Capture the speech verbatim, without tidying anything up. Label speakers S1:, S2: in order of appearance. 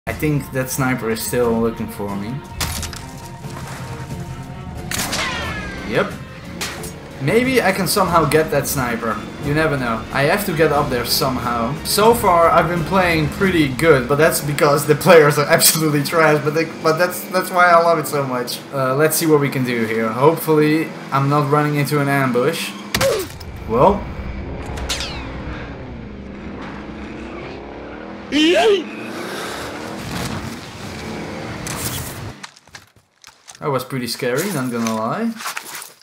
S1: I think that sniper is still looking for me. Yep. Maybe I can somehow get that sniper. You never know. I have to get up there somehow. So far, I've been playing pretty good, but that's because the players are absolutely trash. But they, but that's that's why I love it so much. Uh, let's see what we can do here. Hopefully, I'm not running into an ambush. Well. That was pretty scary, not gonna lie.